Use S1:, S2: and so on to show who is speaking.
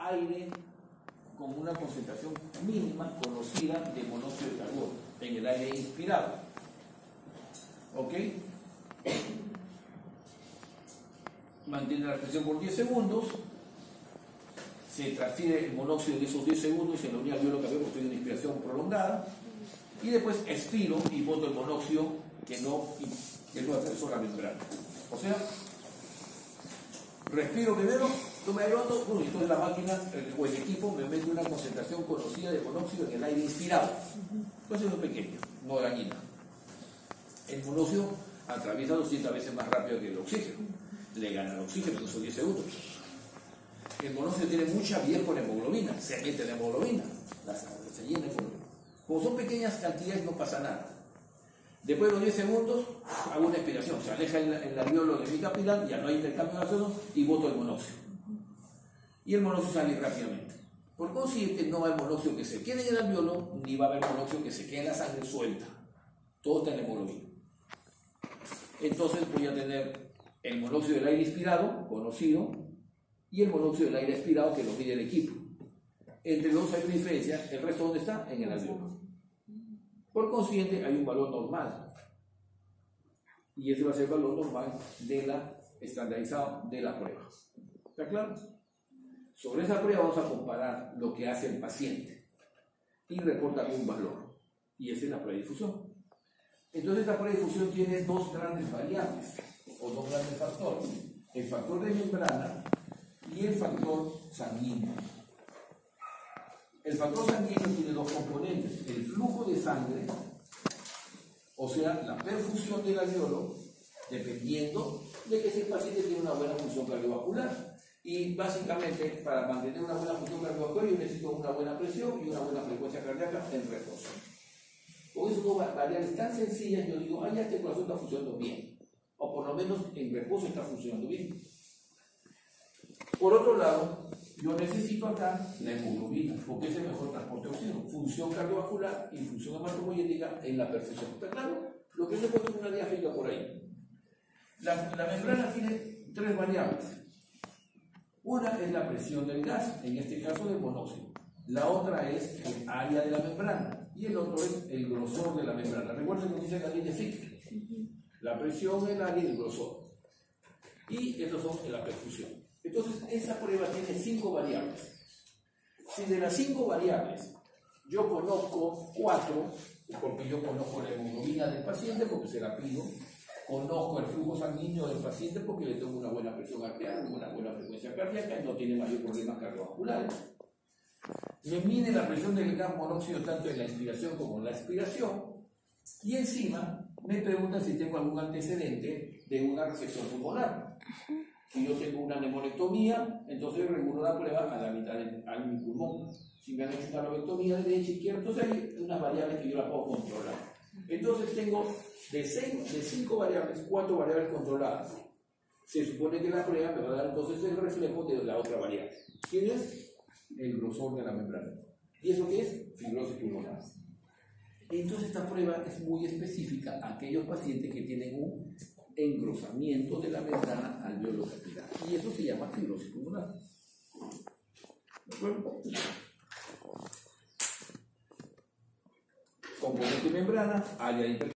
S1: aire con una concentración mínima conocida de monóxido de carbono en el aire inspirado. ¿Ok? Mantiene la presión por 10 segundos. Se transfiere el monóxido en esos 10 segundos y en la unidad alveolo que había construido una inspiración prolongada. Y después expiro y boto el monóxido que no atravesó la membrana. O sea, respiro primero, toma el hondo, y entonces la máquina o el equipo me mete una concentración conocida de monóxido en el aire inspirado. Entonces es pequeño, no dañina. El monóxido atraviesa 200 veces más rápido que el oxígeno. Le gana el oxígeno en esos 10 segundos. El monóxido tiene mucha avidez con hemoglobina, se mete en hemoglobina, se llena de hemoglobina. Como son pequeñas cantidades no pasa nada. Después de los 10 segundos hago una expiración, se aleja el alveolo de mi capilar, ya no hay intercambio gaseoso y boto el monóxido. Y el monóxido sale rápidamente. Por consiguiente no va el monóxido que se quede en el alveolo, ni va a haber monóxido que se quede en la sangre suelta. Todo está en la hemoglobina. Entonces voy a tener el monóxido del aire inspirado, conocido, y el monóxido del aire expirado que lo mide el equipo. Entre los dos hay una diferencia, el resto ¿dónde está? En el alveolo. Por consiguiente, hay un valor normal. Y ese va a ser el valor normal de la estandarizado de la prueba. ¿Está claro? Sobre esa prueba vamos a comparar lo que hace el paciente y reporta un valor. Y esa es la prueba de difusión. Entonces, esta prueba de difusión tiene dos grandes variables o dos grandes factores: el factor de membrana y el factor sanguíneo. El factor sanguíneo tiene dos componentes: el flujo de sangre, o sea, la perfusión del alveolo, dependiendo de que si el paciente tiene una buena función cardiovascular. Y básicamente, para mantener una buena función cardiovascular, yo necesito una buena presión y una buena frecuencia cardíaca en reposo. Con esas dos variables tan sencillas, yo digo, ya este corazón está funcionando bien, o por lo menos en reposo está funcionando bien. Por otro lado, yo necesito acá la hemoglobina, porque es el mejor transporte de oxígeno, función cardiovascular y función hematopoyética en la perfusión. ¿Está claro? Lo que yo he puesto en una diagrama por ahí. La membrana tiene tres variables. Una es la presión del gas, en este caso del monóxido. La otra es el área de la membrana y el otro es el grosor de la membrana. Recuerden que dice la línea Fick. La presión, el área y el grosor. Y estos son en la perfusión. Entonces, esa prueba tiene 5 variables. Si de las 5 variables yo conozco 4, porque yo conozco la hemoglobina del paciente, porque se la pido, conozco el flujo sanguíneo del paciente porque le tengo una buena presión arterial, una buena frecuencia cardíaca y no tiene mayor problemas cardiovasculares. Me mide la presión del gas monóxido tanto en la inspiración como en la expiración y encima me preguntan si tengo algún antecedente de una resección pulmonar. Si yo tengo una neumonectomía, entonces regulo la prueba a la mitad de mi pulmón. Si me han hecho una lobectomía de derecha e izquierda, entonces hay unas variables que yo las puedo controlar. Entonces tengo de 5 variables, 4 variables controladas. Se supone que la prueba me va a dar entonces el reflejo de la otra variable. ¿Quién es? El grosor de la membrana. ¿Y eso qué es? Fibrosis pulmonar. Entonces esta prueba es muy específica a aquellos pacientes que tienen un engrosamiento de la membrana alveolo capilar. Y eso se llama fibrosis pulmonar. ¿De acuerdo? Componente membrana, área de